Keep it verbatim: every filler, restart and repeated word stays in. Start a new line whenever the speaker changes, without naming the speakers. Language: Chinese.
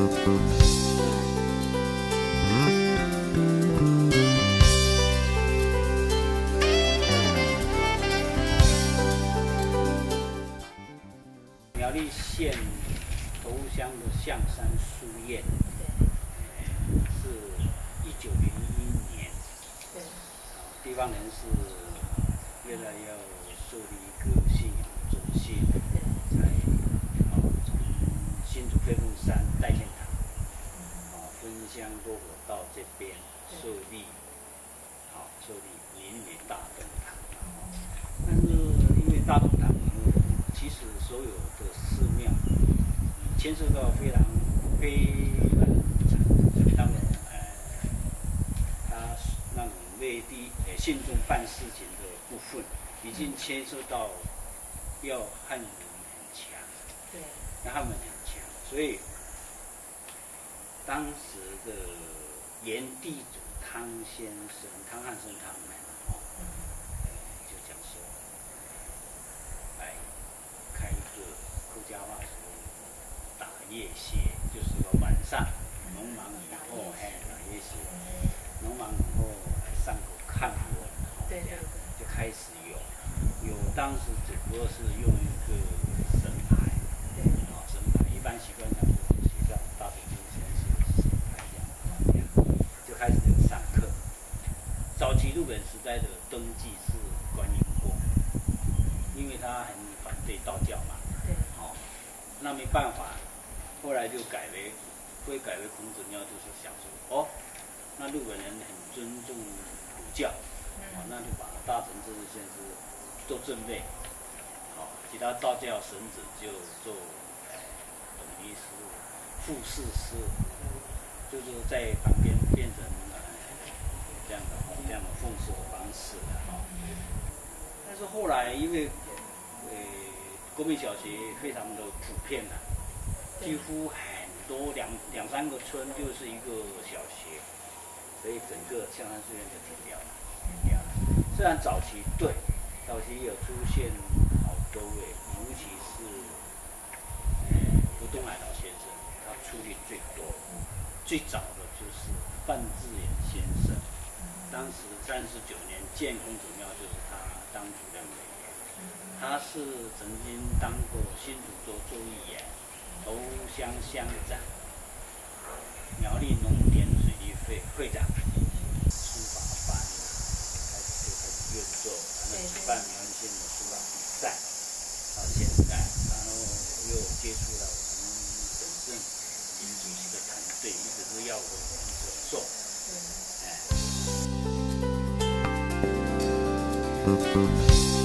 苗栗县头乡的象山书院，是一九零一年，地方人士为了要设立一个信仰中心，才啊从新竹飞凤山代建堂，啊分乡多伙到这边设立，啊设立明美大东堂。但是因为大东堂其实所有的寺庙牵涉到非常非常那种呃，他那种为地呃信众办事情的部分，已经牵涉到要汉人很强，对，要汉人很强，所以当时的原地主汤先生、汤汉生他们哦，就讲说。开一个客家话说打夜歇，就是说晚上农忙以后，哎，打夜歇，农忙以后上口看文，对对对，就开始有有当时只不过是用一个神牌，对，啊神牌，一般习惯讲说学校大学生先是神牌这样，就开始有上课。早期日本时代的登记是观音宫，因为他很反对道教嘛，对，哦，那没办法，后来就改为，会改为孔子庙，就是想说，哦，那日本人很尊重儒教，哦，那就把大乘知识县是做正位，哦，其他道教神子就做，呃，等于是副事师，就是在旁边变成呃这样的哦这样的奉祀的方式的哦，但是后来因为。呃，国民小学非常的普遍啊，几乎很多两两三个村就是一个小学，所以整个象山书院就停掉了。停掉了。虽然早期对，早期有出现好多位，尤其是呃吴东海老先生，他出力最多，最早的就是范志远先生，当时三十九年建孔子庙就是他当主任的。他是曾经当过新竹州州议员、头乡乡长、苗栗农田水利会会长、书法班，开始就开始运作，然后举办苗栗县的书法比赛，到现在，然后又接触到我们省政林主席的团队，一直是要我们所做，哎。